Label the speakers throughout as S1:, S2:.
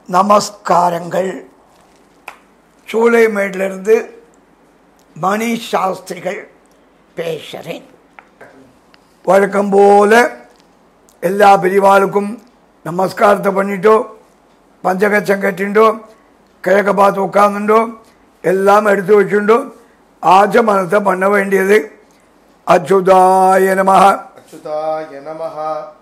S1: நமஸ்காரங்கள். சூளைமேட்டிலிருந்து மணி சாஸ்திரிகள் பேசுகிறேன். வழக்கம் போல எல்லா பிரிவாளுக்கும் நமஸ்காரத்தை பண்ணிட்டோ, பஞ்சகச்சம் கட்டிண்டோ, கிழக்க பார்த்து உட்காந்துட்டோ, எல்லாம் எடுத்து வச்சுட்டோ ஆச்சமனத்தை பண்ண வேண்டியது. அச்சுதாய நமஹ,
S2: அச்சுதாய நமஹ,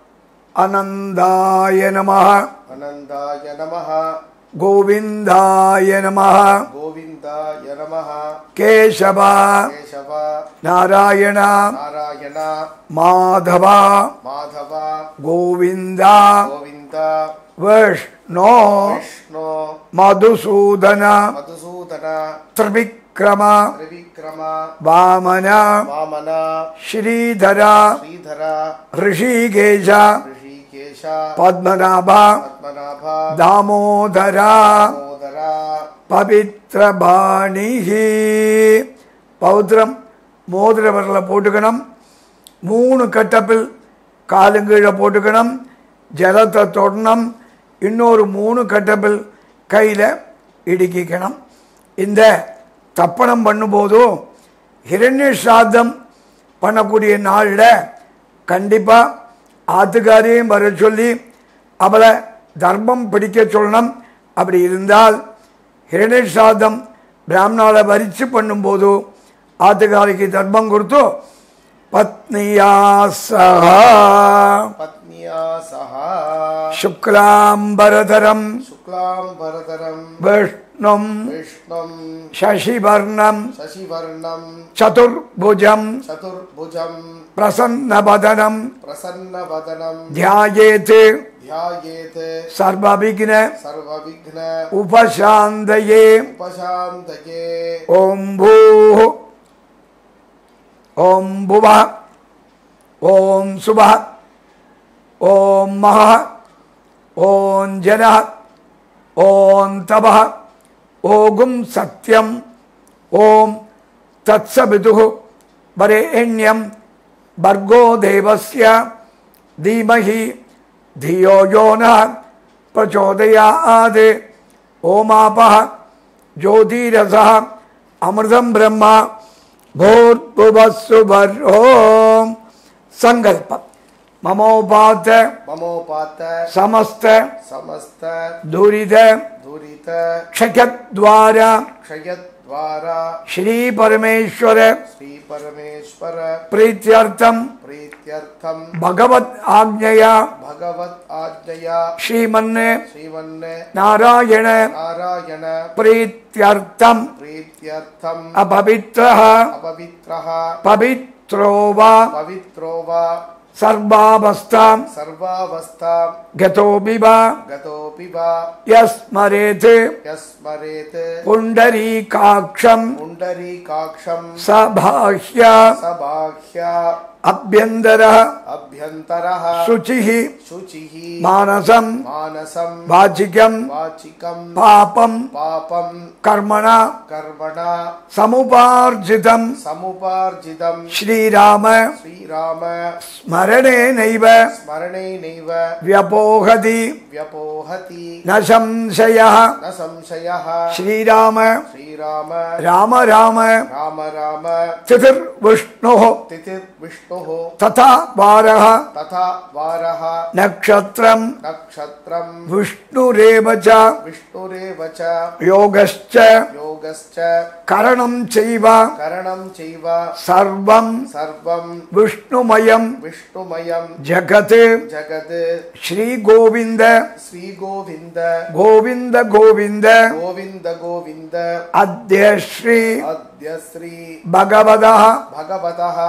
S1: அனந்தாய நமஹ,
S2: அனந்தாய நமஹ,
S1: கோவிந்தாய நமஹ,
S2: கோவிந்தாய நமஹ,
S1: கேசவ
S2: கேசவ,
S1: நாராயண
S2: நாராயண,
S1: மாதவ
S2: மாதவ,
S1: கோவிந்த
S2: கோவிந்த,
S1: விஷ்ணு
S2: விஷ்ணு,
S1: மதுசூதன
S2: மதுசூதன,
S1: திரிவிக்ரம
S2: திரிவிக்ரம,
S1: வாமன
S2: வாமன,
S1: ஸ்ரீதர
S2: ஸ்ரீதர,
S1: ரிஷிகேஷ
S2: ரிஷிகேஷ,
S1: பத்மநாப
S2: பத்மநாப,
S1: தாமோதர
S2: தாமோதர,
S1: பவித்ரபாணிஹி. பௌத்திரம் மோதிர விரலை போட்டுக்கணும். 3 கட்டப்பில் காலுங்கீழே போட்டுக்கணும். ஜலத்தை தொடணும். இன்னொரு 3 கட்டப்பில் கையில் இடுக்கிக்கணும். இந்த தப்பணம் பண்ணும்போதும் ஹிரண்ய ஸ்ராத்தம் பண்ணக்கூடிய நாளில் கண்டிப்பாக ஆத்துக்காரையும் வர சொல்லி அவளை தர்மம் பிடிக்க சொல்லணும். அப்படி இருந்தால் ஹிரண்ய ஸ்ராத்தம் பிராமணாவை வரிச்சு பண்ணும்போது ஆத்துக்காரிக்கு தர்மம் கொடுத்து பத்னியா சஹா
S2: பத்னியா சஹ,
S1: சுக்லாம்பரதரம்
S2: சுக்லாம்பரதரம்,
S1: விஷ்ணும்
S2: விஷ்ணும்,
S1: சசிவர்ணம்
S2: சசிவர்ணம்,
S1: சதுர்புஜம்
S2: சதுர்புஜம்,
S1: பிரசன்னவதனம்
S2: பிரசன்னவதனம்,
S1: தியாயேத்
S2: ध्यायेत्
S1: சர்வவிக்ன
S2: सर्वविघ्न
S1: உபசாந்தயே.
S2: उपशान्तये.
S1: ஓம் பூः ஓம் புவः ஓம் சுபः ஓம் மஹः ஓம் ஜனः ஓம் தபः ஓகும் சத்யம் ஓம் தத்சவிதுः வரேண்யம் भर्गो देवस्य धीमहि धियो यो नः प्रचोदयात्. ओमापः ज्योतिरसः अमृतं ब्रह्म भूर्भुवस्सुवर्हो. संकल्प ममोपात
S2: ममोपात
S1: समस्त
S2: समस्त
S1: दुरित
S2: दुरित
S1: क्षयद्वार
S2: क्षयद्वारा
S1: श्री परमेश्वर
S2: श्री परमेश्वर
S1: प्रीत्यर्थम
S2: प्रीत्यर्थम
S1: भगवत आज्ञया
S2: भगवत आज्ञया
S1: श्रीमन्ने
S2: श्रीमन्ने
S1: नारायण
S2: नारायण
S1: प्रीत्यर्थम
S2: प्रीत्यर्थम
S1: अपवित्रः
S2: अपवित्रः
S1: पवित्रो वा
S2: पवित्रो वा
S1: सर्वावस्थां
S2: सर्वावस्थां
S1: गतोऽपि वा
S2: गतोऽपि वा
S1: यस्मरेत्
S2: यस्मरेत्
S1: पुण्डरीकाक्षं
S2: पुण्डरीकाक्षं
S1: सबाह्य
S2: सबाह्य
S1: अभ्यन्तरः
S2: अभ्यन्तरः
S1: शुचिः
S2: शुचिः
S1: मानसं
S2: मानसं
S1: वाचिकं
S2: वाचिकं
S1: पापं
S2: पापं
S1: कर्मणा
S2: कर्मणा
S1: समुपार्जितं
S2: समुपार्जितं
S1: श्रीराम
S2: श्रीराम
S1: स्मरणेनैव
S2: स्मरणेनैव
S1: व्यपोहति
S2: व्यपोहति
S1: न संशयः.
S2: न संशयः.
S1: श्रीराम
S2: श्रीराम
S1: राम राम
S2: राम राम
S1: तिथिर्विष्णुः
S2: तिथिर्विष्णुः
S1: तथा वारः
S2: तथा वारः
S1: नक्षत्रं
S2: नक्षत्रं
S1: विष्णुरेव च
S2: विष्णुरेव च
S1: योगश्च
S2: योगश्च
S1: करणं चैव
S2: करणं चैव
S1: सर्वं
S2: सर्वं
S1: विष्णुमयं
S2: विष्णुमयं
S1: जगत्.
S2: जगत्.
S1: श्रीगोविन्द
S2: श्रीगोविन्द
S1: गोविन्द गोविन्द
S2: गोविन्द गोविन्द
S1: अद्य श्री
S2: अद्य श्री
S1: भगवतः
S2: भगवतः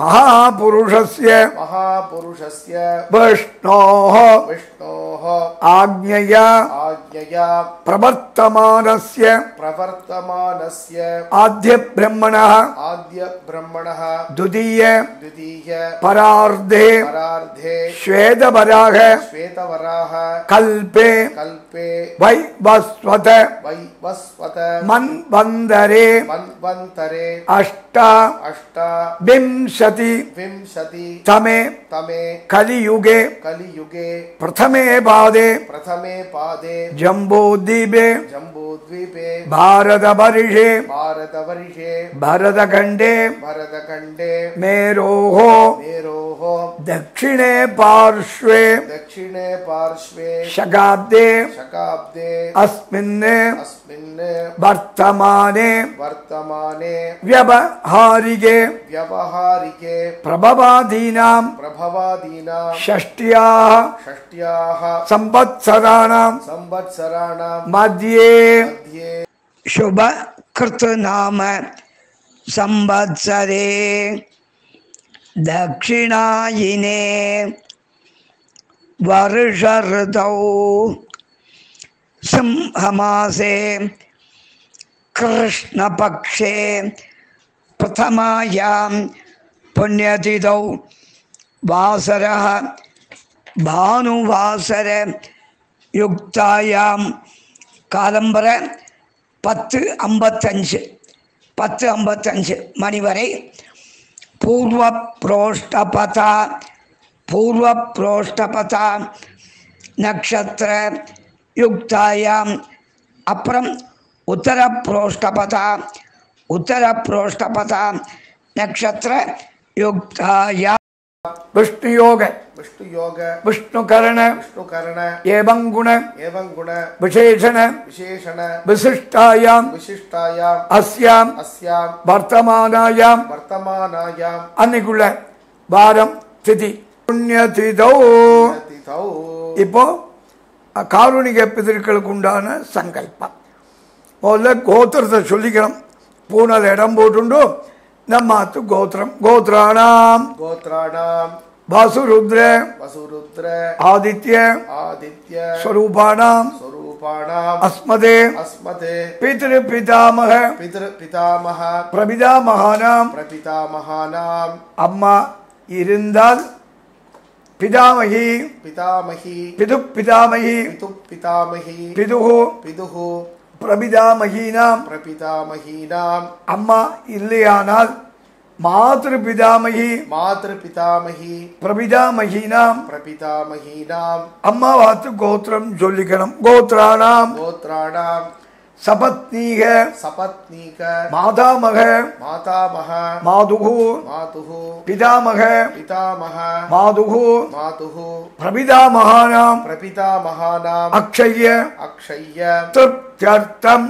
S1: महापुरुषस्य
S2: महापुरुषस्य
S1: विष्णोः
S2: विष्णोः
S1: आज्ञया
S2: आज्ञया
S1: प्रवर्तमानस्य
S2: प्रवर्तमानस्य
S1: आद्य ब्रह्मणः
S2: आद्य ब्रह्मणः
S1: द्वितीय
S2: द्वितीय
S1: परार्धे
S2: परार्धे
S1: श्वेतवराह
S2: श्वेतवराह
S1: कल्पे
S2: कल्पे
S1: वैवस्वत
S2: वैवस्वत
S1: मन्वन्तरे
S2: मन्वन्तरे
S1: अष्ट
S2: अष्ट
S1: विंशति
S2: विंशति
S1: तमे
S2: तमे
S1: कलियुगे
S2: कलियुगे
S1: प्रथमे पादे
S2: प्रथमे पादे
S1: जम्बूद्वीपे
S2: जम्बूद्वीपे
S1: भारतवर्षे
S2: भारतवर्षे
S1: भरतखण्डे
S2: भरतखण्डे
S1: मेरोः
S2: मेरोः
S1: दक्षिणे पार्श्वे
S2: दक्षिणे पार्श्वे
S1: शकाब्दे
S2: शकाब्दे
S1: अस्मिन्
S2: वर्तमाने
S1: व्यवहारिके प्रभवादीनां षष्ट्याः संवत्सराणां मध्ये शुभकृतनाम संवत्सरे दक्षिणायिने वर्षऋतौ सिंहमासे कृष्णपक्षे प्रथमायां पुण्यतिथौ वासरः भानुवासर युक्तायां காலம்பர 10:55 மணி வரை பூர்வ புரோஷ்டபதா நக்ஷத்திர யுக்தாயாம் அப்புறம் உத்தர புரோஷ்டபதா நக்ஷத்திர யுக்தாயாம் विष्णुयोग विष्णुकरण एवं गुण विशेषण विशिष्टायाम अस्याम वर्तमानायाम अन्निकुள்ள வாரம் திதி புண்ணியதிதௌ. இப்போ காருணிக பிதர்களுக்கு உண்டான சங்கல்பம். முதல்ல கோத்திரத்தை சொல்லிக்கிறோம். பூனல் இடம் போட்டுண்டு நம்மாத்து கோத்திரம். கோத்ராணாம் வசுருத்ர ஆதித்ய ஸ்வரூபாணாம் அஸ்மதே பிதృபிதாமக பிரபிதாமகானாம் அம்மா இருந்தால் பிதாமகி பிதுப்பிதாமகி பிதுஹு பிரபிதாமகீனாம் அம்மா இல்லையானால் மாத்ருபிதாமகி பிரபிதாமகீனாம் அம்மா வாத்து கோத்திரம் சொல்லிக்கணும். கோத்ராணாம் சபத்னீக மாதாமக மாதுகு பிதாமக மாதுகு பிரபிதாமகானாம் அக்ஷய திருப்த்யர்த்தம்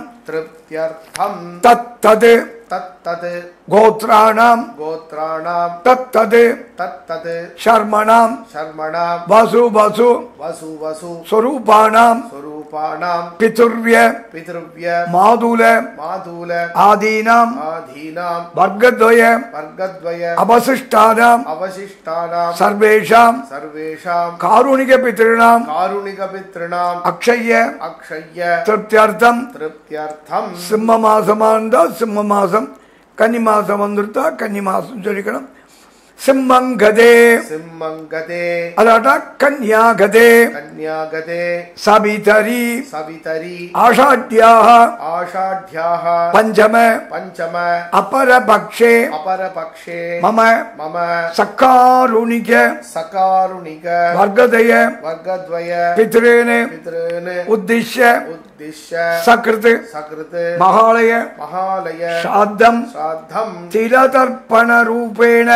S1: தத்தத் கோத்ராணாம் தத்தத் சர்மணாம் வசு ஸ்வரூபாணாம் பிதுர்வ்ய மாதுல ஆதீனாம் வர்க்கத்வய அவசிஷ்டானாம் சர்வேஷாம் காருணிக பித்ருணாம் அக்ஷய திருப்த்யர்த்தம் சிம்ம மாசமாந்தா சிம்ம மாசம், கன்னி மாசம் வந்துருத்தா கன்னி மாசம் சொல்லிக்கணும். சிம்மங்கதே அதாட்டா கன்யாகதே சபிதரி ஆஷாட்யாஹ பஞ்சம அபரபக்ஷே மம சக்காருணிக வர்க்கதய பித்ரேன உத்திஷ்ய சக்ருத் மகாலய சாத்தம் திலதர்ப்பண ரூபேண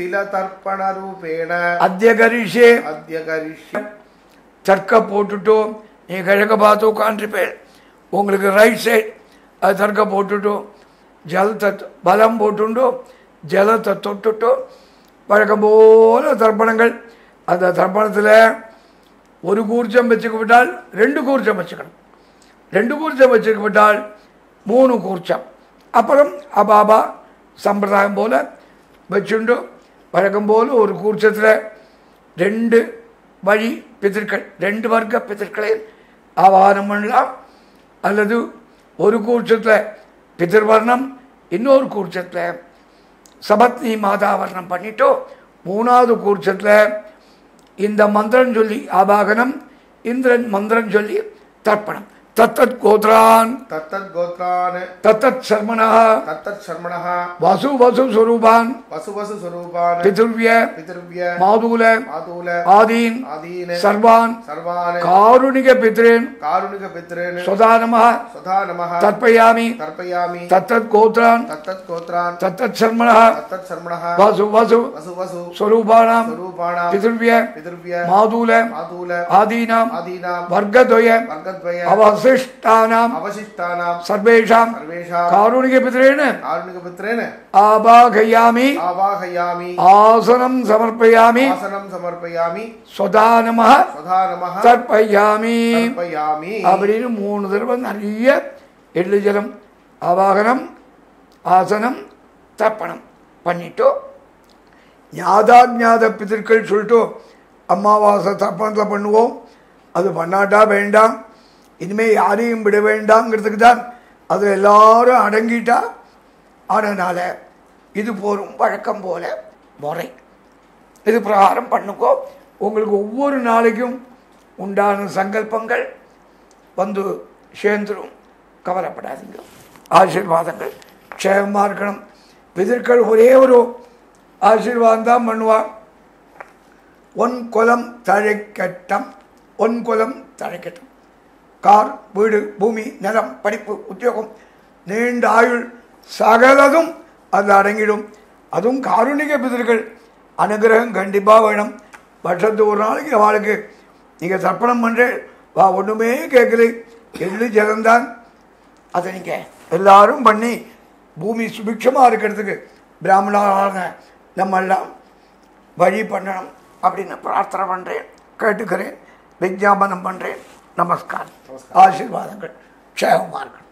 S1: அத்ய கரிஷே சர்க்க போட்டுட்டோ நீ கிழக்க பார்த்து உட்காந்துருப்பேன். உங்களுக்கு ரைட் சைட் அது தர்க்க போட்டுட்டோ ஜலத்தை பலம் போட்டுண்டோ ஜலத்தை தொட்டுட்டோ வழக்கம் போல தர்ப்பணங்கள். அந்த தர்ப்பணத்தில் ஒரு கூர்ச்சம் வச்சுக்கப்பட்டால் 2 கூர்ச்சம் வச்சுக்கணும், 2 கூர்ச்சம் வச்சுக்கப்பட்டால் 3 கூர்ச்சம். அப்புறம் அபாபா சம்பிரதாயம் போல் வச்சுண்டு வழக்கம் போல் ஒரு கூர்ச்சத்தில் 2 வழி பிதர்கள் 2 வர்க்க பிதர்களை ஆவாகனம் பண்ணலாம். அல்லது ஒரு கூர்ச்சத்தில் பிதர்வர்ணம், இன்னொரு கூர்ச்சத்தில் சபத்னி மாதாவர்ணம் பண்ணிட்டோ 3வது கூர்ச்சத்தில் இந்த மந்திரம் சொல்லி ஆபாகனம், இந்திரன் மந்திரம் சொல்லி தர்ப்பணம் तत्तत् गोत्रान्
S2: तत्तद्गोत्रान्
S1: तत्तत् शर्मणः
S2: तत्तच्छर्मणः
S1: वसु वसु स्वरूपान्
S2: वसुवसुस्वरूपान्
S1: पितृव्य
S2: पितृव्य
S1: मातूल
S2: मातूल
S1: आदीन्
S2: आदीन्
S1: सर्वान्
S2: सर्वान्
S1: कारुणिक पितॄन्
S2: कारुणिकपितॄन्
S1: स्वधा नमः
S2: स्वधा नमः
S1: तर्पयामि
S2: तर्पयामि
S1: तत्तत् गोत्रान्
S2: तत्तद्गोत्रान्
S1: तत्तत् शर्मणः
S2: तत्तच्छर्मणः
S1: वसु वसु
S2: वसुवसु
S1: स्वरूपाणां
S2: स्वरूपाणां
S1: पितृव्य
S2: पितृव्य
S1: मातूल
S2: मातूल
S1: आदीनाम्
S2: आदीनां
S1: वर्गद्वय
S2: वर्गद्वय
S1: अवशिष्टानाम्
S2: अवशिष्टानां
S1: सर्वेषां
S2: सर्वेषां
S1: कारुणिक पितॄन्
S2: कारुणिकपुत्रेण
S1: आवाहयामि
S2: आवाहयामि
S1: आसनं समर्पयामि
S2: आसनं समर्पयामि
S1: स्वधा नमः
S2: स्वधा नमः
S1: तर्पयामि
S2: तर्पयामि
S1: அப்படின்னு 3 தடவை நிறைய எள்ளு ஜலம் ஆவாகனம் ஆசனம் தர்ப்பணம் பண்ணிட்டோ ஞாதாஜாத பிதர்கள் சொல்லிட்டோ அமாவாசை தர்ப்பணத்தில் பண்ணுவோம். அது பண்ணாட்டா வேண்டாம், இனிமேல் யாரையும் விட வேண்டாங்கிறதுக்கு தான் அது எல்லாரும் அடங்கிட்டா. அதனால் இது போரும் வழக்கம் போல முறை இது பிரகாரம் பண்ணுக்கோ. உங்களுக்கு ஒவ்வொரு நாளைக்கும் உண்டான சங்கல்பங்கள் வந்து சேர்ந்துடும், கவலைப்படாதீங்க. ஆசீர்வாதங்கள் க்ஷேமமாக இருக்கணும். பிதர்கள் ஒரே ஒரு ஆசீர்வாதம் தான் பண்ணுவார். ஒன் குலம் தழைக்கட்டம், ஒன் குலம் தழைக்கட்டும். கார், வீடு, பூமி, நிலம், படிப்பு, உத்தியோகம், நீண்ட ஆயுள் சகலதும் அது அடங்கிடும். அதுவும் காருணிக பிதர்கள் அனுகிரகம் கண்டிப்பாக வேணும். வருஷத்து ஒரு நாளைக்கு அவளுக்கு நீங்கள் தர்ப்பணம் பண்ணுற வா ஒன்றுமே கேட்கல, எள்ளு ஜலந்தான். அதை நீங்கள் எல்லாரும் பண்ணி பூமி சுபிக்ஷமாக இருக்கிறதுக்கு பிராமணாக நம்ம எல்லாம் வழி பண்ணணும் அப்படின்னு பிரார்த்தனை பண்ணுறேன், கேட்டுக்கிறேன், விஜாபனம் பண்ணுறேன். நமஸ்காரம். ஆசீர்வாதங்கள் க்ஷேமமாக இருக்கணும்.